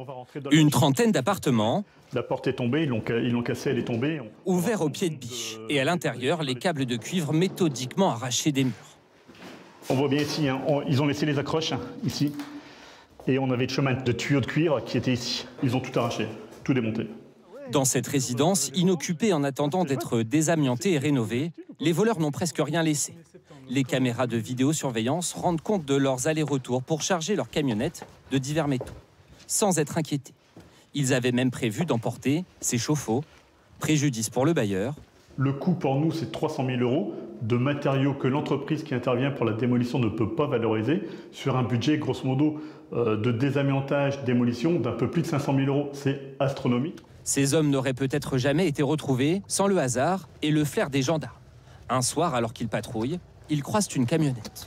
Une trentaine d'appartements. La porte est tombée, ils l'ont cassée, elle est tombée. Ouverts au pied de biche. Et à l'intérieur, les câbles de cuivre méthodiquement arrachés des murs. On voit bien ici, hein, ils ont laissé les accroches, ici. Et on avait le chemin de tuyaux de cuivre qui était ici. Ils ont tout arraché, tout démonté. Dans cette résidence, inoccupée en attendant d'être désamiantée et rénovée, les voleurs n'ont presque rien laissé. Les caméras de vidéosurveillance rendent compte de leurs allers-retours pour charger leurs camionnettes de divers métaux, sans être inquiétés. Ils avaient même prévu d'emporter ces chauffe-eau, préjudice pour le bailleur. Le coût pour nous, c'est 300 000 € de matériaux que l'entreprise qui intervient pour la démolition ne peut pas valoriser sur un budget, grosso modo, de désamiantage, démolition d'un peu plus de 500 000 €. C'est astronomique. Ces hommes n'auraient peut-être jamais été retrouvés sans le hasard et le flair des gendarmes. Un soir, alors qu'ils patrouillent, ils croisent une camionnette.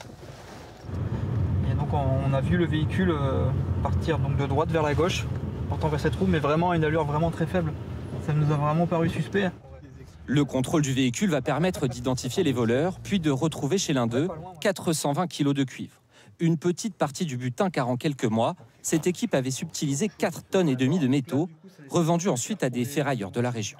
Et donc on a vu le véhicule partir donc de droite vers la gauche, portant vers cette roue, mais vraiment à une allure vraiment très faible. Ça nous a vraiment paru suspect. Le contrôle du véhicule va permettre d'identifier les voleurs, puis de retrouver chez l'un d'eux 420 kg de cuivre. Une petite partie du butin car en quelques mois, cette équipe avait subtilisé 4,5 tonnes de métaux, revendus ensuite à des ferrailleurs de la région.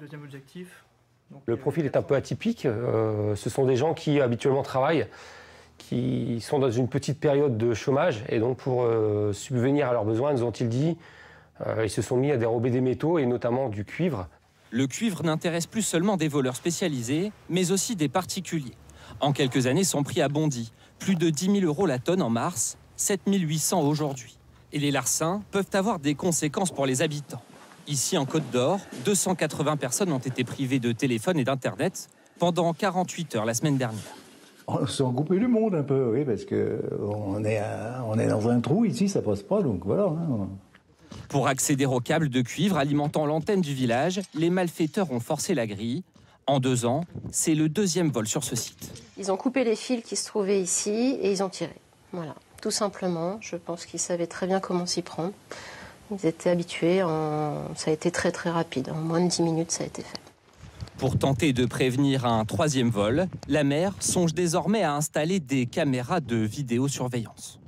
Le profil est un peu atypique. Ce sont des gens qui habituellement travaillent, qui sont dans une petite période de chômage. Et donc pour subvenir à leurs besoins, nous ont-ils dit, ils se sont mis à dérober des métaux et notamment du cuivre. Le cuivre n'intéresse plus seulement des voleurs spécialisés, mais aussi des particuliers. En quelques années, son prix a bondi. Plus de 10 000 € la tonne en mars, 7 800 aujourd'hui. Et les larcins peuvent avoir des conséquences pour les habitants. Ici, en Côte d'Or, 280 personnes ont été privées de téléphone et d'Internet pendant 48 heures la semaine dernière. On s'est coupé du monde un peu, oui, parce qu'on est dans un trou ici, ça passe pas, donc voilà. Hein. Pour accéder aux câbles de cuivre alimentant l'antenne du village, les malfaiteurs ont forcé la grille. En 2 ans, c'est le 2e vol sur ce site. Ils ont coupé les fils qui se trouvaient ici et ils ont tiré. Voilà, tout simplement. Je pense qu'ils savaient très bien comment s'y prendre. Ils étaient habitués, ça a été très très rapide. En moins de 10 minutes, ça a été fait. Pour tenter de prévenir un 3e vol, la maire songe désormais à installer des caméras de vidéosurveillance.